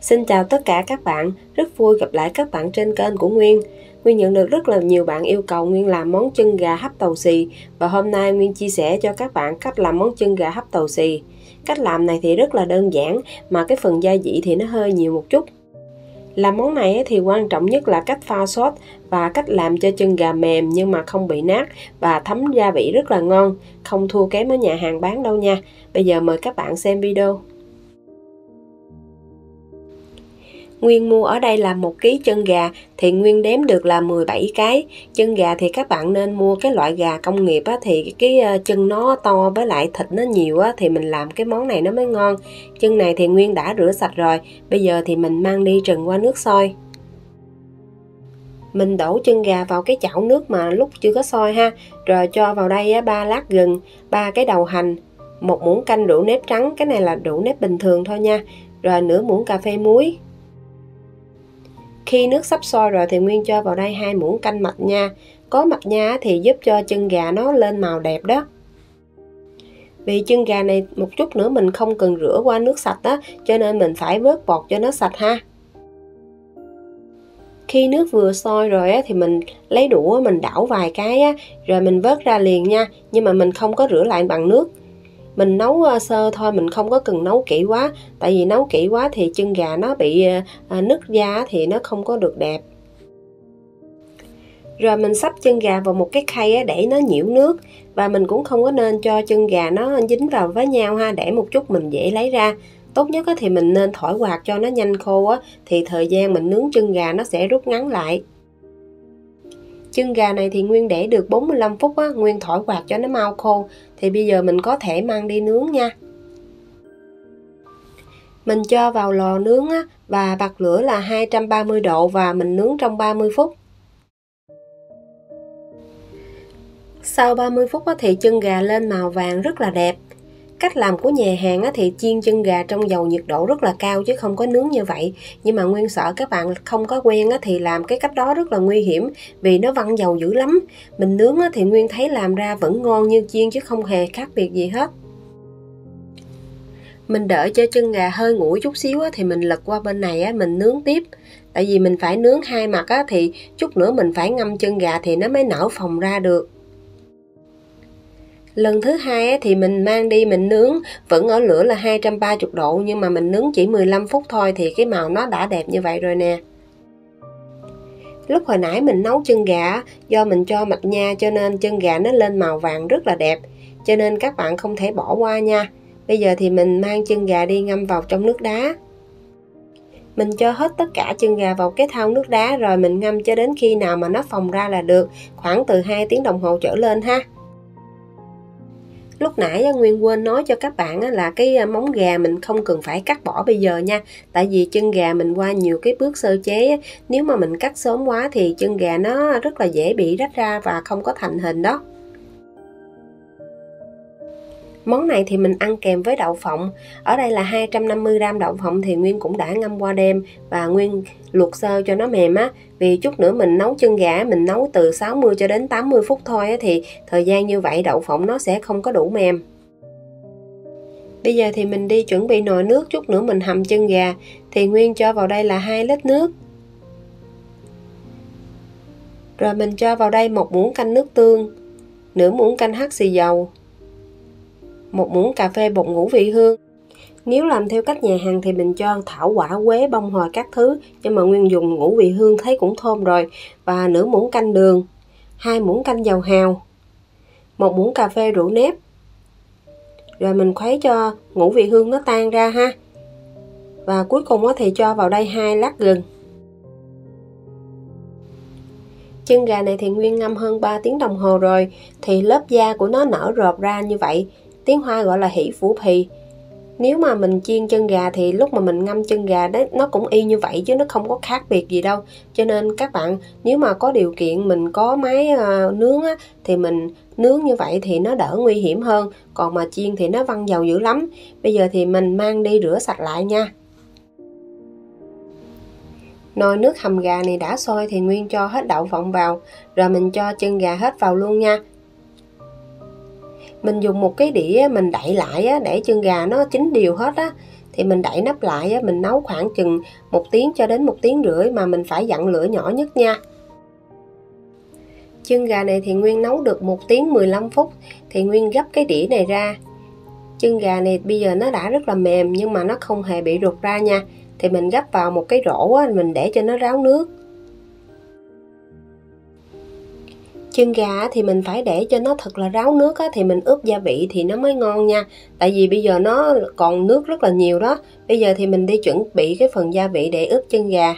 Xin chào tất cả các bạn, rất vui gặp lại các bạn trên kênh của Nguyên. Nguyên nhận được rất là nhiều bạn yêu cầu Nguyên làm món chân gà hấp tàu xì và hôm nay Nguyên chia sẻ cho các bạn cách làm món chân gà hấp tàu xì. Cách làm này thì rất là đơn giản mà cái phần gia vị thì nó hơi nhiều một chút. Làm món này thì quan trọng nhất là cách pha sốt và cách làm cho chân gà mềm nhưng mà không bị nát và thấm gia vị rất là ngon, không thua kém ở nhà hàng bán đâu nha. Bây giờ mời các bạn xem video. Nguyên mua ở đây là 1 kg chân gà thì Nguyên đếm được là 17 cái. Chân gà thì các bạn nên mua cái loại gà công nghiệp á, thì cái chân nó to với lại thịt nó nhiều á, thì mình làm cái món này nó mới ngon. Chân này thì Nguyên đã rửa sạch rồi. Bây giờ thì mình mang đi trần qua nước sôi. Mình đổ chân gà vào cái chảo nước mà lúc chưa có sôi ha. Rồi cho vào đây 3 lát gừng, 3 cái đầu hành, 1 muỗng canh rượu nếp trắng, cái này là rượu nếp bình thường thôi nha. Rồi nửa muỗng cà phê muối. Khi nước sắp sôi rồi thì Nguyên cho vào đây 2 muỗng canh mạch nha. Có mạch nha thì giúp cho chân gà nó lên màu đẹp đó. Vì chân gà này một chút nữa mình không cần rửa qua nước sạch đó, cho nên mình phải vớt bọt cho nó sạch ha. Khi nước vừa sôi rồi thì mình lấy đũa mình đảo vài cái rồi mình vớt ra liền nha. Nhưng mà mình không có rửa lại bằng nước. Mình nấu sơ thôi, mình không có cần nấu kỹ quá. Tại vì nấu kỹ quá thì chân gà nó bị nứt da thì nó không có được đẹp. Rồi mình xách chân gà vào một cái khay để nó nhiễu nước. Và mình cũng không có nên cho chân gà nó dính vào với nhau ha, để một chút mình dễ lấy ra. Tốt nhất thì mình nên thổi quạt cho nó nhanh khô thì thời gian mình nướng chân gà nó sẽ rút ngắn lại. Chân gà này thì Nguyên để được 45 phút Nguyên thổi quạt cho nó mau khô. Thì bây giờ mình có thể mang đi nướng nha. Mình cho vào lò nướng và bật lửa là 230 độ và mình nướng trong 30 phút. Sau 30 phút thì chân gà lên màu vàng rất là đẹp. Cách làm của nhà hàng thì chiên chân gà trong dầu nhiệt độ rất là cao chứ không có nướng như vậy. Nhưng mà Nguyên sợ các bạn không có quen thì làm cái cách đó rất là nguy hiểm vì nó văng dầu dữ lắm. Mình nướng thì Nguyên thấy làm ra vẫn ngon như chiên chứ không hề khác biệt gì hết. Mình đợi cho chân gà hơi nguội chút xíu thì mình lật qua bên này mình nướng tiếp. Tại vì mình phải nướng hai mặt thì chút nữa mình phải ngâm chân gà thì nó mới nở phồng ra được. Lần thứ hai thì mình mang đi mình nướng vẫn ở lửa là 230 độ nhưng mà mình nướng chỉ 15 phút thôi thì cái màu nó đã đẹp như vậy rồi nè. Lúc hồi nãy mình nấu chân gà do mình cho mạch nha cho nên chân gà nó lên màu vàng rất là đẹp. Cho nên các bạn không thể bỏ qua nha. Bây giờ thì mình mang chân gà đi ngâm vào trong nước đá. Mình cho hết tất cả chân gà vào cái thau nước đá rồi mình ngâm cho đến khi nào mà nó phồng ra là được. Khoảng từ 2 tiếng đồng hồ trở lên ha. Lúc nãy Nguyên quên nói cho các bạn là cái móng gà mình không cần phải cắt bỏ bây giờ nha. Tại vì chân gà mình qua nhiều cái bước sơ chế, nếu mà mình cắt sớm quá thì chân gà nó rất là dễ bị rách ra và không có thành hình đó. Món này thì mình ăn kèm với đậu phộng. Ở đây là 250g đậu phộng thì Nguyên cũng đã ngâm qua đêm và Nguyên luộc sơ cho nó mềm Vì chút nữa mình nấu chân gà mình nấu từ 60 cho đến 80 phút thôi thì thời gian như vậy đậu phộng nó sẽ không có đủ mềm. Bây giờ thì mình đi chuẩn bị nồi nước, chút nữa mình hầm chân gà thì Nguyên cho vào đây là 2 lít nước. Rồi mình cho vào đây 1 muỗng canh nước tương, nửa muỗng canh hắc xì dầu, 1 muỗng cà phê bột ngũ vị hương. Nếu làm theo cách nhà hàng thì mình cho thảo quả, quế, bông hồi các thứ, nhưng mà Nguyên dùng ngũ vị hương thấy cũng thơm rồi. Và nửa muỗng canh đường, 2 muỗng canh dầu hào, 1 muỗng cà phê rượu nếp. Rồi mình khuấy cho ngũ vị hương nó tan ra ha. Và cuối cùng thì cho vào đây 2 lát gừng. Chân gà này thì Nguyên ngâm hơn 3 tiếng đồng hồ rồi thì lớp da của nó nở rộp ra như vậy. Tiếng Hoa gọi là hỉ phủ phì. Nếu mà mình chiên chân gà thì lúc mà mình ngâm chân gà đấy nó cũng y như vậy chứ nó không có khác biệt gì đâu. Cho nên các bạn nếu mà có điều kiện mình có máy nướng thì mình nướng như vậy thì nó đỡ nguy hiểm hơn. Còn mà chiên thì nó văng dầu dữ lắm. Bây giờ thì mình mang đi rửa sạch lại nha. Nồi nước hầm gà này đã sôi thì Nguyên cho hết đậu phộng vào. Rồi mình cho chân gà hết vào luôn nha. Mình dùng một cái đĩa mình đậy lại để chân gà nó chín đều hết thì mình đậy nắp lại á, mình nấu khoảng chừng 1 tiếng cho đến 1 tiếng rưỡi, mà mình phải dặn lửa nhỏ nhất nha. Chân gà này thì Nguyên nấu được 1 tiếng 15 phút, thì Nguyên gấp cái đĩa này ra. Chân gà này bây giờ nó đã rất là mềm nhưng mà nó không hề bị rụt ra nha. Thì mình gấp vào một cái rổ á, mình để cho nó ráo nước. Chân gà thì mình phải để cho nó thật là ráo nước á, thì mình ướp gia vị thì nó mới ngon nha. Tại vì bây giờ nó còn nước rất là nhiều đó. Bây giờ thì mình đi chuẩn bị cái phần gia vị để ướp chân gà.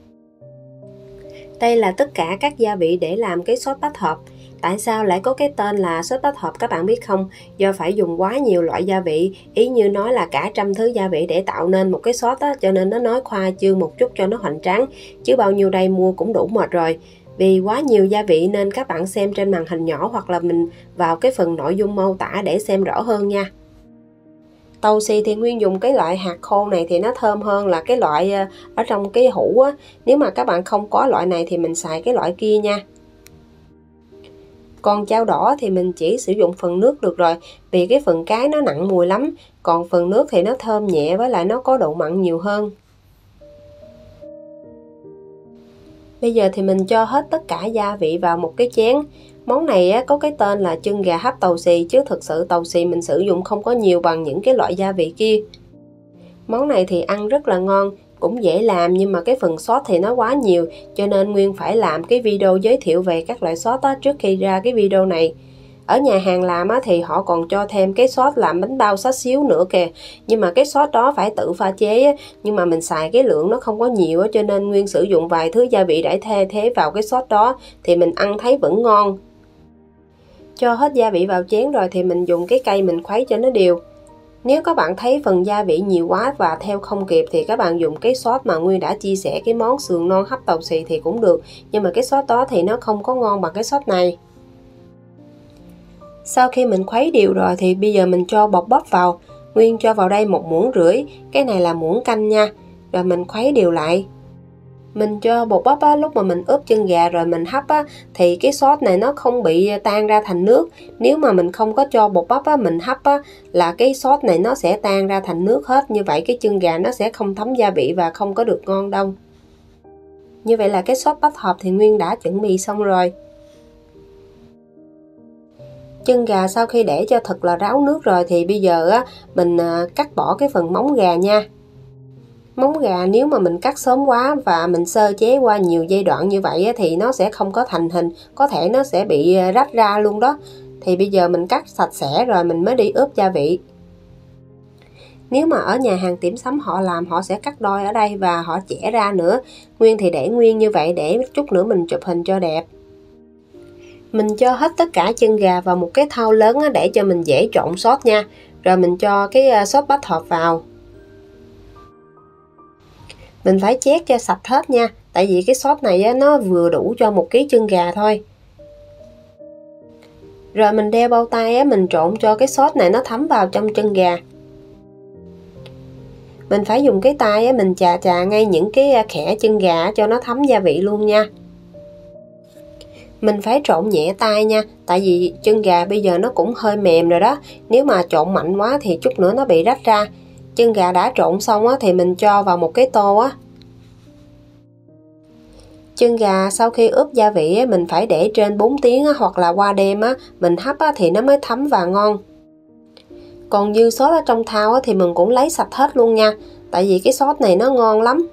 Đây là tất cả các gia vị để làm cái sốt bát hợp. Tại sao lại có cái tên là sốt bát hợp các bạn biết không? Do phải dùng quá nhiều loại gia vị, ý như nói là cả trăm thứ gia vị để tạo nên một cái sốt á, cho nên nó nói khoa trương một chút cho nó hoành tráng, chứ bao nhiêu đây mua cũng đủ mệt rồi. Vì quá nhiều gia vị nên các bạn xem trên màn hình nhỏ hoặc là mình vào cái phần nội dung mô tả để xem rõ hơn nha. Tàu xì thì Nguyên dùng cái loại hạt khô này thì nó thơm hơn là cái loại ở trong cái hũ á. Nếu mà các bạn không có loại này thì mình xài cái loại kia nha. Còn chao đỏ thì mình chỉ sử dụng phần nước được rồi, vì cái phần cái nó nặng mùi lắm, còn phần nước thì nó thơm nhẹ với lại nó có độ mặn nhiều hơn. Bây giờ thì mình cho hết tất cả gia vị vào một cái chén. Món này có cái tên là chân gà hấp tàu xì, chứ thực sự tàu xì mình sử dụng không có nhiều bằng những cái loại gia vị kia. Món này thì ăn rất là ngon, cũng dễ làm, nhưng mà cái phần sốt thì nó quá nhiều, cho nên Nguyên phải làm cái video giới thiệu về các loại sốt trước khi ra cái video này. Ở nhà hàng làm thì họ còn cho thêm cái sốt làm bánh bao xá xíu nữa kìa, nhưng mà cái sốt đó phải tự pha chế, nhưng mà mình xài cái lượng nó không có nhiều, cho nên Nguyên sử dụng vài thứ gia vị để thay thế vào cái sốt đó thì mình ăn thấy vẫn ngon. Cho hết gia vị vào chén rồi thì mình dùng cái cây mình khuấy cho nó đều. Nếu các bạn thấy phần gia vị nhiều quá và theo không kịp thì các bạn dùng cái sốt mà Nguyên đã chia sẻ, cái món sườn non hấp tàu xì thì cũng được, nhưng mà cái sốt đó thì nó không có ngon bằng cái sốt này. Sau khi mình khuấy đều rồi thì bây giờ mình cho bột bắp vào. Nguyên cho vào đây 1,5 muỗng, cái này là muỗng canh nha. Rồi mình khuấy đều lại. Mình cho bột bắp lúc mà mình ướp chân gà rồi mình hấp thì cái sốt này nó không bị tan ra thành nước. Nếu mà mình không có cho bột bắp mình hấp là cái sốt này nó sẽ tan ra thành nước hết. Như vậy cái chân gà nó sẽ không thấm gia vị và không có được ngon đâu. Như vậy là cái sốt bát hợp thì Nguyên đã chuẩn bị xong rồi. Chân gà sau khi để cho thật là ráo nước rồi thì bây giờ mình cắt bỏ cái phần móng gà nha. Móng gà nếu mà mình cắt sớm quá và mình sơ chế qua nhiều giai đoạn như vậy thì nó sẽ không có thành hình, có thể nó sẽ bị rách ra luôn đó. Thì bây giờ mình cắt sạch sẽ rồi mình mới đi ướp gia vị. Nếu mà ở nhà hàng tiệm sắm họ làm, họ sẽ cắt đôi ở đây và họ chẻ ra nữa. Nguyên thì để nguyên như vậy để chút nữa mình chụp hình cho đẹp. Mình cho hết tất cả chân gà vào một cái thau lớn để cho mình dễ trộn sốt nha. Rồi mình cho cái sốt bát hợp vào. Mình phải chét cho sạch hết nha, tại vì cái sốt này nó vừa đủ cho 1 kg chân gà thôi. Rồi mình đeo bao tay mình trộn cho cái sốt này nó thấm vào trong chân gà. Mình phải dùng cái tay mình chà ngay những cái khẽ chân gà cho nó thấm gia vị luôn nha. Mình phải trộn nhẹ tay nha, tại vì chân gà bây giờ nó cũng hơi mềm rồi đó. Nếu mà trộn mạnh quá thì chút nữa nó bị rách ra. Chân gà đã trộn xong thì mình cho vào một cái tô. Chân gà sau khi ướp gia vị mình phải để trên 4 tiếng hoặc là qua đêm mình hấp thì nó mới thấm và ngon. Còn dư sốt ở trong thau thì mình cũng lấy sạch hết luôn nha, tại vì cái sốt này nó ngon lắm.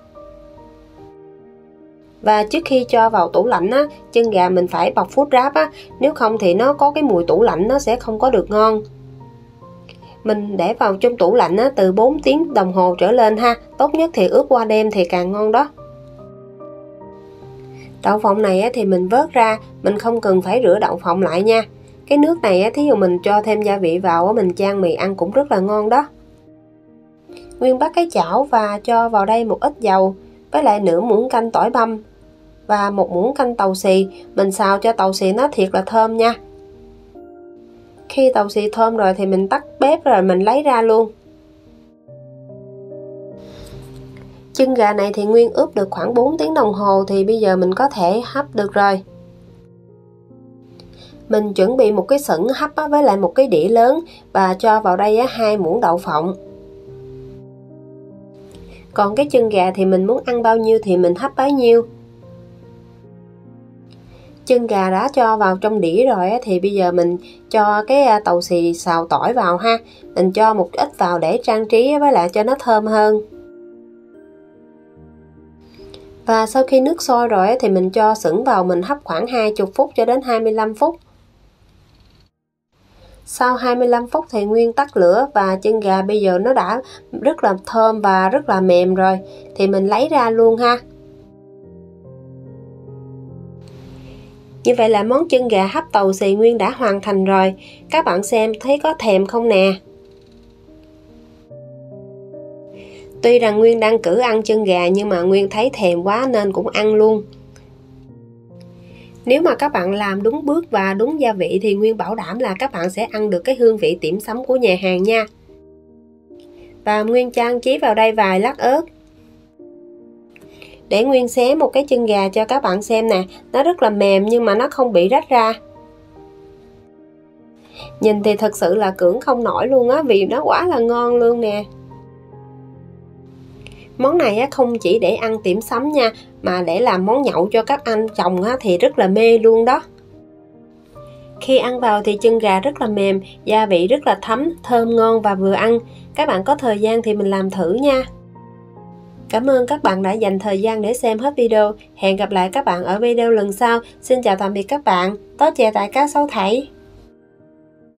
Và trước khi cho vào tủ lạnh chân gà mình phải bọc food wrap nếu không thì nó có cái mùi tủ lạnh nó sẽ không có được ngon. Mình để vào trong tủ lạnh từ 4 tiếng đồng hồ trở lên ha, tốt nhất thì ướp qua đêm thì càng ngon đó. Đậu phộng này thì mình vớt ra, mình không cần phải rửa đậu phộng lại nha. Cái nước này thí dụ mình cho thêm gia vị vào mình chan mì ăn cũng rất là ngon đó. Nguyên bắt cái chảo và cho vào đây một ít dầu với lại nửa muỗng canh tỏi băm và 1 muỗng canh tàu xì. Mình xào cho tàu xì nó thiệt là thơm nha. Khi tàu xì thơm rồi thì mình tắt bếp rồi mình lấy ra luôn. Chân gà này thì Nguyên ướp được khoảng 4 tiếng đồng hồ thì bây giờ mình có thể hấp được rồi. Mình chuẩn bị một cái sửng hấp với lại một cái đĩa lớn và cho vào đây 2 muỗng đậu phộng. Còn cái chân gà thì mình muốn ăn bao nhiêu thì mình hấp bấy nhiêu. Chân gà đã cho vào trong đĩa rồi thì bây giờ mình cho cái tàu xì xào tỏi vào ha. Mình cho một ít vào để trang trí với lại cho nó thơm hơn. Và sau khi nước sôi rồi thì mình cho sửng vào, mình hấp khoảng 20 phút cho đến 25 phút. Sau 25 phút thì Nguyên tắt lửa và chân gà bây giờ nó đã rất là thơm và rất là mềm rồi. Thì mình lấy ra luôn ha. Như vậy là món chân gà hấp tàu xì Nguyên đã hoàn thành rồi. Các bạn xem thấy có thèm không nè? Tuy rằng Nguyên đang cử ăn chân gà nhưng mà Nguyên thấy thèm quá nên cũng ăn luôn. Nếu mà các bạn làm đúng bước và đúng gia vị thì Nguyên bảo đảm là các bạn sẽ ăn được cái hương vị tiệm sắm của nhà hàng nha. Và Nguyên trang trí vào đây vài lát ớt. Để Nguyên xé một cái chân gà cho các bạn xem nè. Nó rất là mềm nhưng mà nó không bị rách ra. Nhìn thì thật sự là cưỡng không nổi luôn á, vì nó quá là ngon luôn nè. Món này không chỉ để ăn tiệm sắm nha, mà để làm món nhậu cho các anh chồng thì rất là mê luôn đó. Khi ăn vào thì chân gà rất là mềm, gia vị rất là thấm, thơm ngon và vừa ăn. Các bạn có thời gian thì mình làm thử nha. Cảm ơn các bạn đã dành thời gian để xem hết video. Hẹn gặp lại các bạn ở video lần sau. Xin chào tạm biệt các bạn. Tó chè tại cá sấu thảy.